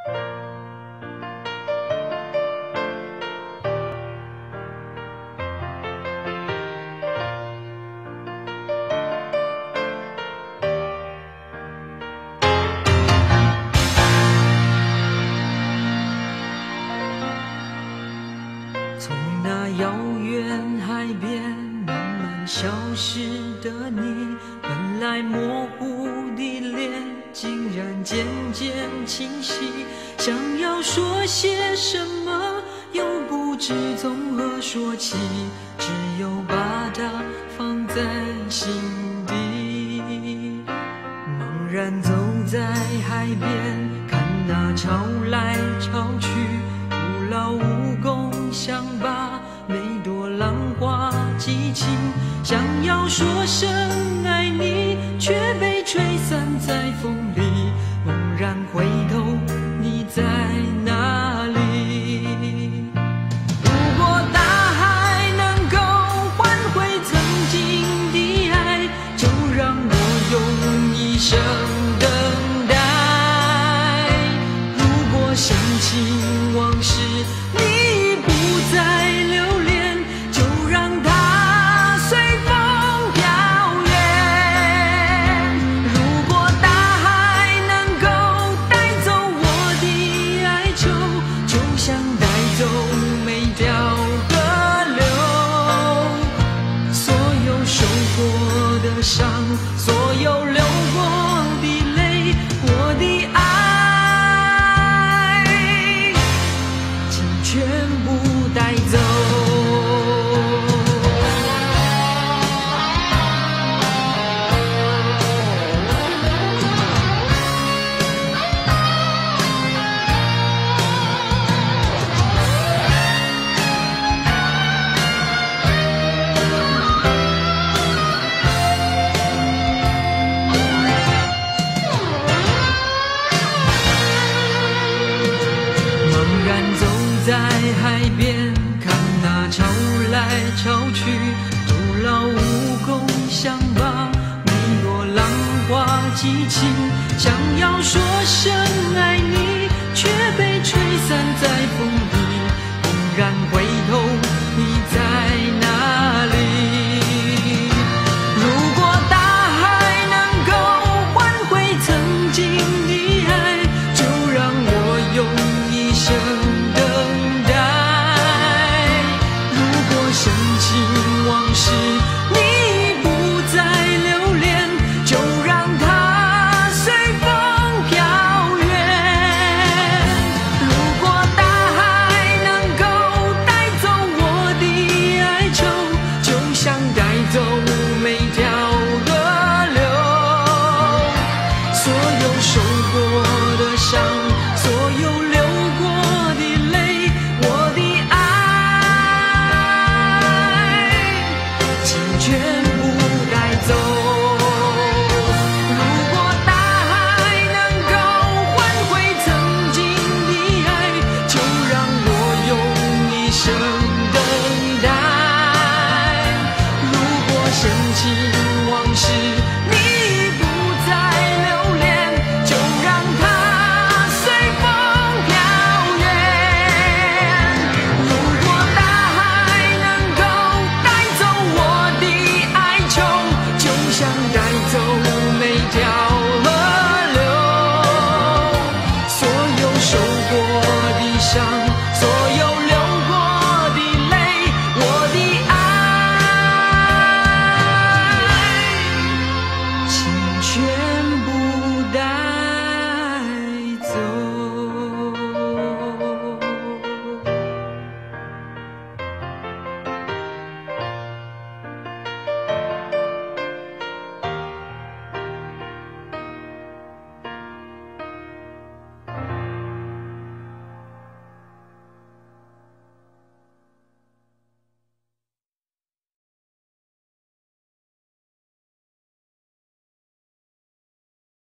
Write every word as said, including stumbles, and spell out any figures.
从那遥远海边慢慢消失的你，本来模糊的脸竟然渐渐清晰。想要说些什么，又不知从何说起，只有把它放在心底。茫然走在海边，看那潮来潮去，徒劳无功。想把每朵浪花记清，想要说声爱你，却被吹散在风里。猛然回头，你在哪里？如果大海能够换回曾经的爱，就让我用一生等待。如果想起往事，你再留恋，就让它随风飘远。如果大海能够带走我的哀愁，就像带走每条河流。所有受过的伤，所有流过的泪，我的爱请全部带走。茫然走在海边，看那潮来潮去，徒劳无功，想把每朵浪花记清。想要说声